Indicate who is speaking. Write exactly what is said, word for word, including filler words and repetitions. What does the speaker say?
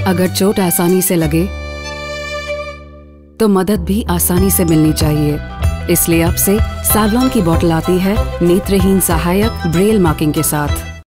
Speaker 1: अगर चोट आसानी से लगे तो मदद भी आसानी से मिलनी चाहिए। इसलिए अब से सैवलॉन की बोतल आती है नेत्रहीन सहायक ब्रेल मार्किंग के साथ।